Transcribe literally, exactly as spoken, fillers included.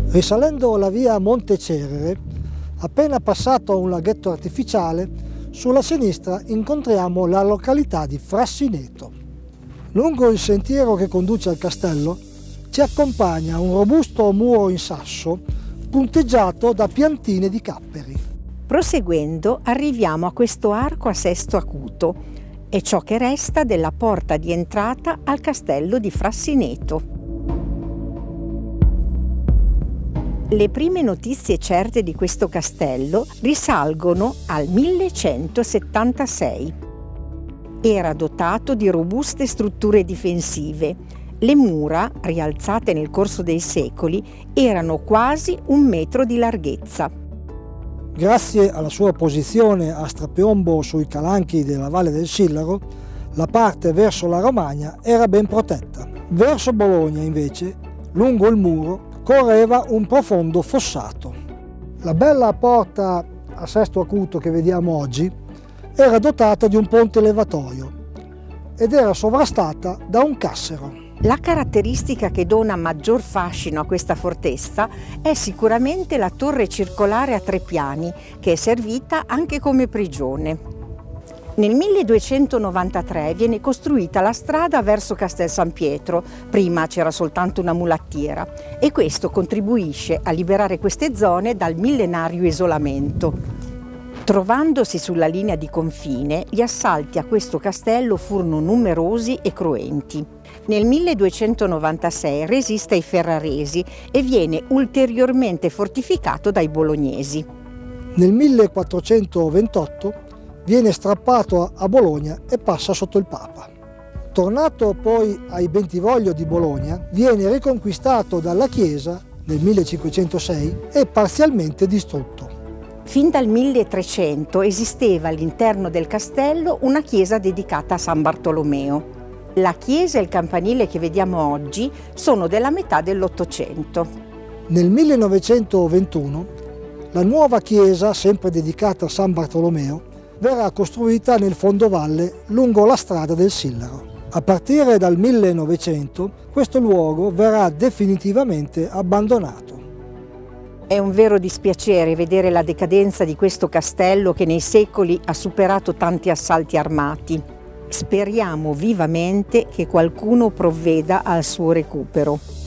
Risalendo la via Monte Cerere, appena passato un laghetto artificiale, sulla sinistra incontriamo la località di Frassineto. Lungo il sentiero che conduce al castello ci accompagna un robusto muro in sasso punteggiato da piantine di capperi. Proseguendo arriviamo a questo arco a sesto acuto, è ciò che resta della porta di entrata al castello di Frassineto. Le prime notizie certe di questo castello risalgono al millecentosettantasei. Era dotato di robuste strutture difensive. Le mura, rialzate nel corso dei secoli, erano quasi un metro di larghezza. Grazie alla sua posizione a strapiombo sui calanchi della Valle del Sillaro, la parte verso la Romagna era ben protetta. Verso Bologna, invece, lungo il muro, correva un profondo fossato. La bella porta a sesto acuto che vediamo oggi era dotata di un ponte levatoio ed era sovrastata da un cassero. La caratteristica che dona maggior fascino a questa fortezza è sicuramente la torre circolare a tre piani, che è servita anche come prigione. Nel milleduecentonovantatré viene costruita la strada verso Castel San Pietro, prima c'era soltanto una mulattiera, e questo contribuisce a liberare queste zone dal millenario isolamento. Trovandosi sulla linea di confine, gli assalti a questo castello furono numerosi e cruenti. Nel milleduecentonovantasei resiste ai ferraresi e viene ulteriormente fortificato dai bolognesi. Nel millequattrocentoventotto viene strappato a Bologna e passa sotto il Papa. Tornato poi ai Bentivoglio di Bologna, viene riconquistato dalla Chiesa nel millecinquecentosei e parzialmente distrutto. Fin dal milletrecento esisteva all'interno del castello una chiesa dedicata a San Bartolomeo. La chiesa e il campanile che vediamo oggi sono della metà dell'Ottocento. Nel millenovecentoventuno la nuova chiesa, sempre dedicata a San Bartolomeo, verrà costruita nel fondovalle lungo la strada del Sillaro. A partire dal millenovecento questo luogo verrà definitivamente abbandonato. È un vero dispiacere vedere la decadenza di questo castello che nei secoli ha superato tanti assalti armati. Speriamo vivamente che qualcuno provveda al suo recupero.